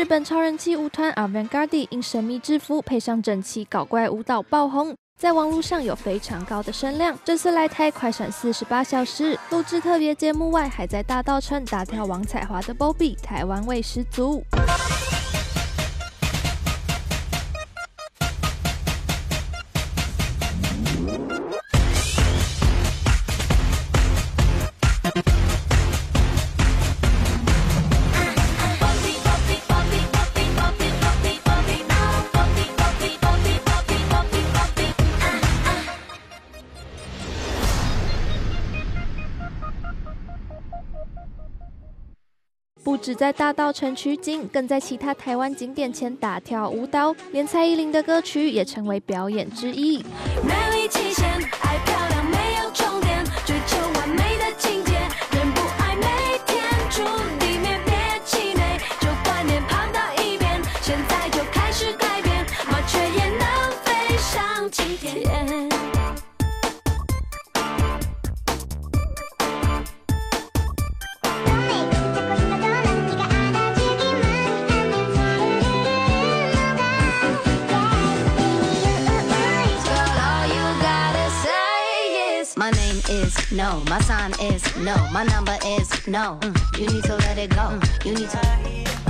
日本超人气舞团 Avantgarde 因神秘制服配上整齐搞怪舞蹈爆红，在网络上有非常高的声量。这次来台快闪48小时，录制特别节目外，还在大稻埕大跳王彩华的 Bobby， 台湾味十足。不止在大稻埕取景，更在其他台湾景点前大跳舞蹈，连蔡依林的歌曲也成为表演之一。 美丽极限，爱漂亮没有终点，追求完美的境界，人不爱每天住地面，别气馁，旧观念抛到一边，现在就开始改变，麻雀也能飞上青天。 My name is no, my sign is no, my number is no. You need to let it go. You need to.